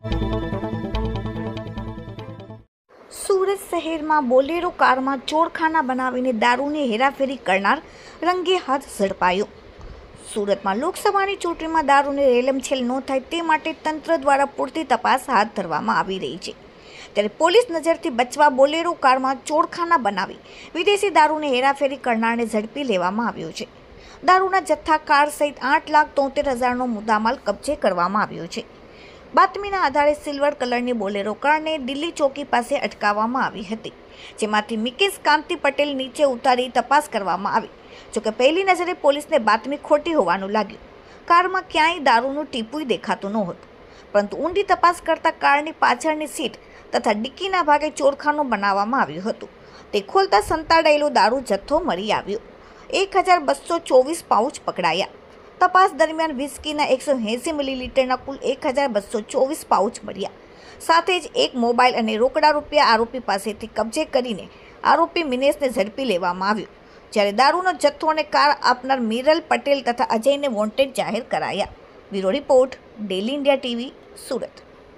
સુરત શહેરમાં બોલેરો કારમાં ચોરખાના બનાવીને દારૂની હેરાફેરી કરનાર રંગે હાથ ઝડપાયો। સુરતમાં લોકસભાની ચૂંટણીમાં દારૂની રેલમછેલ ન થાય તે માટે તંત્ર દ્વારા પૂરતી તપાસ હાથ ધરવામાં આવી રહી છે। ત્યારે પોલીસ નજરથી બચવા બોલેરો કારમાં ચોરખાના બનાવી વિદેશી દારૂની હેરાફેરી કરનારને ઝડપી લેવામાં આવ્યો છે। દારૂના જથ્થા કાર સહિત 8,73,000નો મુદ્દામાલ કબજે કરવામાં આવ્યો છે। બાતમીના આધારે સિલ્વર કલરની બોલેરો કારને દિલ્હી ચોકી પાસે અટકાવવામાં આવી હતી, જેમાંથી મિકેશ કાંતિ પટેલ નીચે ઉતારી તપાસ કરવામાં આવી। જોકે પહેલી નજરે પોલીસને બાતમી ખોટી હોવાનું લાગ્યું। કારમાં ક્યાંય દારૂનું ટીપું દેખાતું નહોતું, પરંતુ ઊંડી તપાસ કરતાં કારની પાછળની સીટ તથા ડિક્કીના ભાગે ચોરખાનું બનાવવામાં આવ્યું હતું। તે ખોલતા સંતાડાયેલો દારૂ જથ્થો મળી આવ્યો। 1,224 પાઉચ પકડાયા। તપાસ દરમિયાન વિસ્કીના 180 મિલીલીટરના કુલ 1,224 પાઉચ મળ્યા। સાથે જ એક મોબાઈલ અને રોકડા રૂપિયા આરોપી પાસેથી કબજે કરીને આરોપી મિનેશને ઝડપી લેવામાં આવ્યો, જ્યારે દારૂનો જથ્થો અને કાર આપનાર મિરલ પટેલ તથા અજયને વોન્ટેડ જાહેર કરાયા। Bureau report, daily India TV, Surat.